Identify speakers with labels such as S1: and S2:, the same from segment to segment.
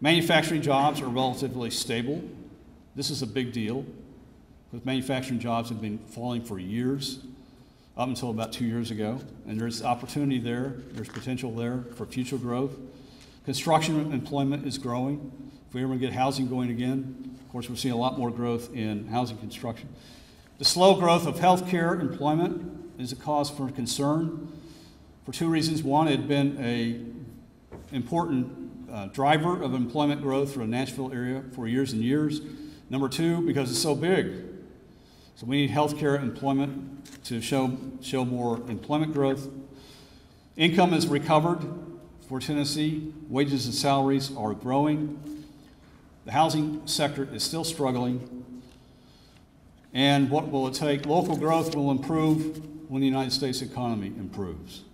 S1: Manufacturing jobs are relatively stable. This is a big deal because manufacturing jobs have been falling for years, up until about 2 years ago, and there's opportunity there, there's potential there for future growth. Construction employment is growing. If we ever get housing going again, of course we're seeing a lot more growth in housing construction. The slow growth of healthcare employment is a cause for concern for two reasons. One, it had been an important driver of employment growth for the Nashville area for years and years. Number two, because it's so big. So we need healthcare employment to show more employment growth. Income has recovered for Tennessee. Wages and salaries are growing. The housing sector is still struggling. And what will it take? Local growth will improve when the United States economy improves.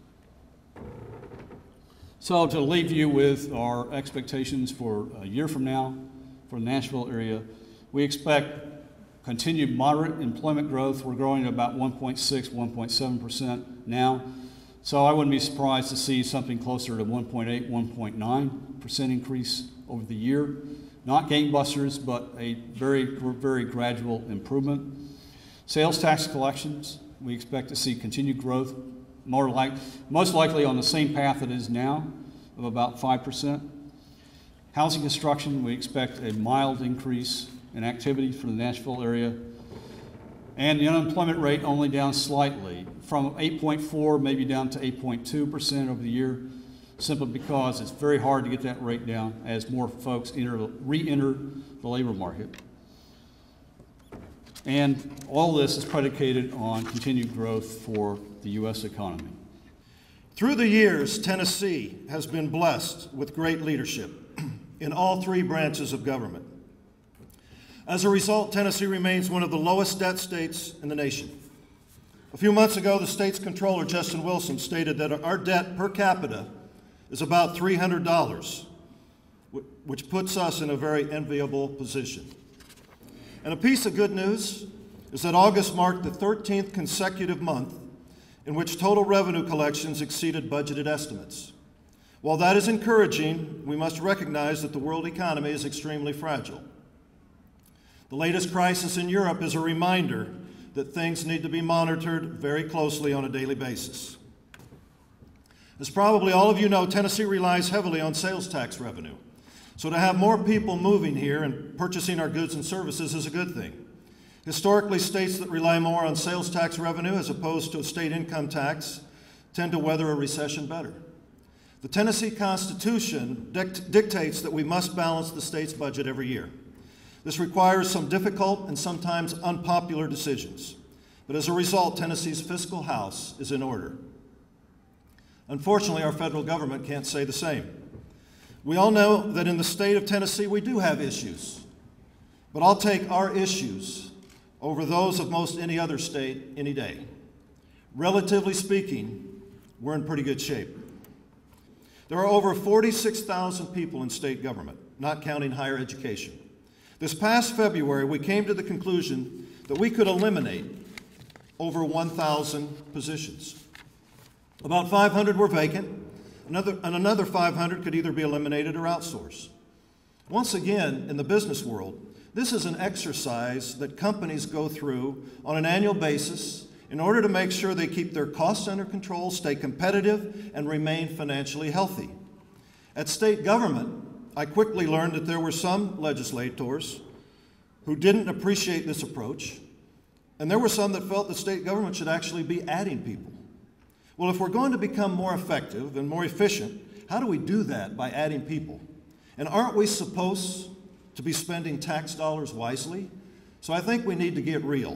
S1: So to leave you with our expectations for a year from now for the Nashville area, we expect continued moderate employment growth. We're growing at about 1.6, 1.7% now. So I wouldn't be surprised to see something closer to 1.8, 1.9% increase over the year. Not gangbusters, but a very, very gradual improvement. Sales tax collections, we expect to see continued growth, most likely on the same path it is now, of about 5%. Housing construction, we expect a mild increase in activity for the Nashville area. And the unemployment rate only down slightly, from 8.4 maybe down to 8.2% over the year, simply because it's very hard to get that rate down as more folks re-enter the labor market. And all this is predicated on continued growth for the U.S. economy.
S2: Through the years, Tennessee has been blessed with great leadership in all three branches of government. As a result, Tennessee remains one of the lowest debt states in the nation. A few months ago, the state's comptroller, Justin Wilson, stated that our debt per capita is about $300, which puts us in a very enviable position. And a piece of good news is that August marked the 13th consecutive month in which total revenue collections exceeded budgeted estimates. While that is encouraging, we must recognize that the world economy is extremely fragile. The latest crisis in Europe is a reminder that things need to be monitored very closely on a daily basis. As probably all of you know, Tennessee relies heavily on sales tax revenue. So to have more people moving here and purchasing our goods and services is a good thing. Historically, states that rely more on sales tax revenue as opposed to a state income tax tend to weather a recession better. The Tennessee Constitution dictates that we must balance the state's budget every year. This requires some difficult and sometimes unpopular decisions. But as a result, Tennessee's fiscal house is in order. Unfortunately, our federal government can't say the same. We all know that in the state of Tennessee we do have issues, but I'll take our issues over those of most any other state any day. Relatively speaking, we're in pretty good shape. There are over 46,000 people in state government, not counting higher education. This past February, we came to the conclusion that we could eliminate over 1,000 positions. About 500 were vacant, and another 500 could either be eliminated or outsourced. Once again, in the business world, this is an exercise that companies go through on an annual basis in order to make sure they keep their costs under control, stay competitive, and remain financially healthy. At state government, I quickly learned that there were some legislators who didn't appreciate this approach, and there were some that felt the state government should actually be adding people. Well, if we're going to become more effective and more efficient, how do we do that by adding people? And aren't we supposed to be spending tax dollars wisely? So I think we need to get real.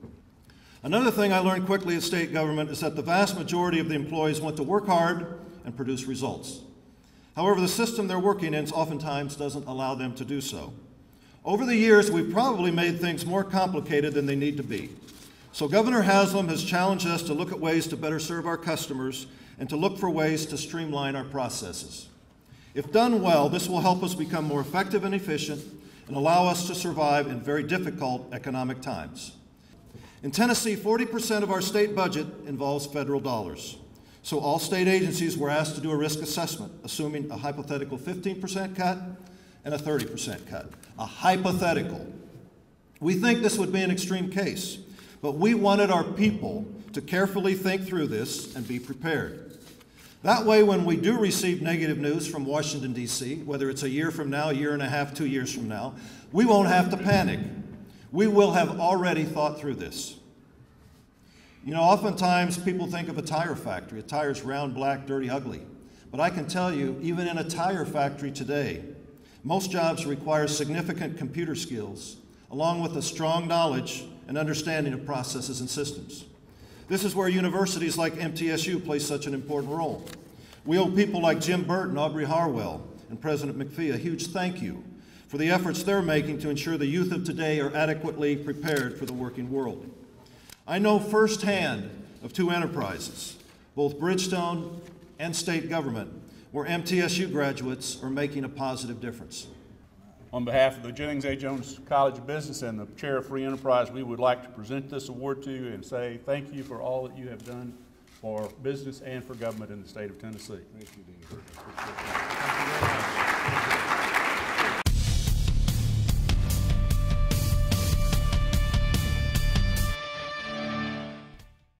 S2: Another thing I learned quickly at state government is that the vast majority of the employees want to work hard and produce results. However, the system they're working in oftentimes doesn't allow them to do so. Over the years, we've probably made things more complicated than they need to be. So Governor Haslam has challenged us to look at ways to better serve our customers and to look for ways to streamline our processes. If done well, this will help us become more effective and efficient and allow us to survive in very difficult economic times. In Tennessee, 40% of our state budget involves federal dollars. So all state agencies were asked to do a risk assessment, assuming a hypothetical 15% cut and a 30% cut. A hypothetical. We think this would be an extreme case, but we wanted our people to carefully think through this and be prepared. That way, when we do receive negative news from Washington, D.C., whether it's a year from now, a year and a half, 2 years from now, we won't have to panic. We will have already thought through this. You know, oftentimes people think of a tire factory. A tire's round, black, dirty, ugly. But I can tell you, even in a tire factory today, most jobs require significant computer skills, along with a strong knowledge and understanding of processes and systems. This is where universities like MTSU play such an important role. We owe people like Jim Burton, Aubrey Harwell, and President McPhee a huge thank you for the efforts they're making to ensure the youth of today are adequately prepared for the working world. I know firsthand of 2 enterprises, both Bridgestone and state government, where MTSU graduates are making a positive difference.
S3: On behalf of the Jennings A. Jones College of Business and the Chair of Free Enterprise, we would like to present this award to you and say thank you for all that you have done for business and for government in the state of Tennessee.
S4: Thank you, Dean.